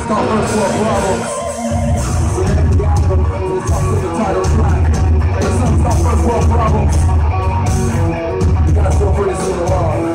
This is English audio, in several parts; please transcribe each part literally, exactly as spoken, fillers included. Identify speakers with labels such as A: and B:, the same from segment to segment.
A: stop first world problems. So the name of the album is up to the title track. Let's not stop first world problems. You guys feel free to sing along.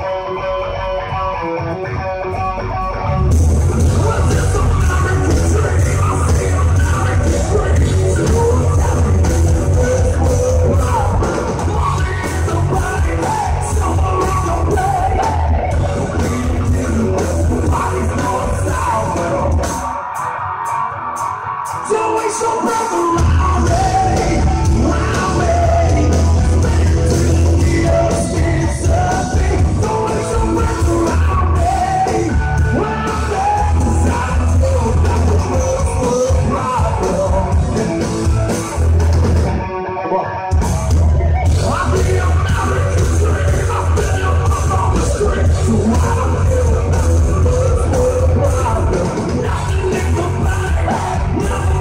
A: Don't waste your breath around me, around me. Yes, it's a thing. Don't waste your breath around me, around me. 'Cause I feel like the world's a problem. Come on. I'll be an American dream. I've been up on the street. So I don't feel like the world's a problem. Nothing in the bag, nothing.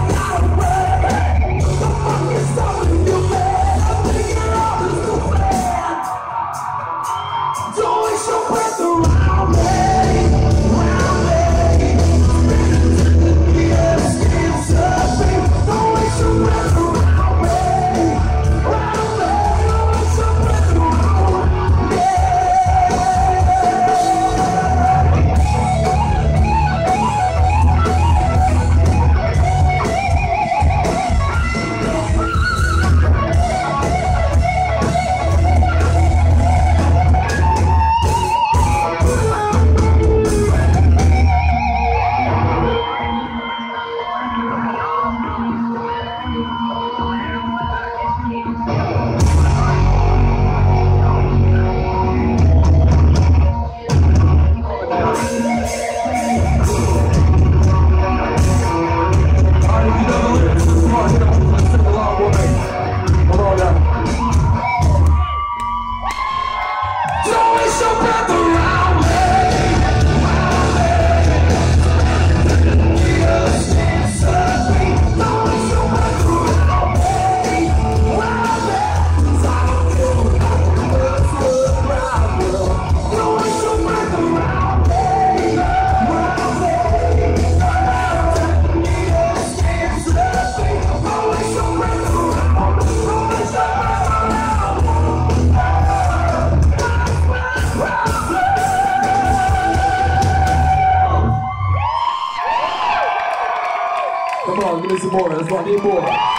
A: Come on, give me some more. Let's rock, need more.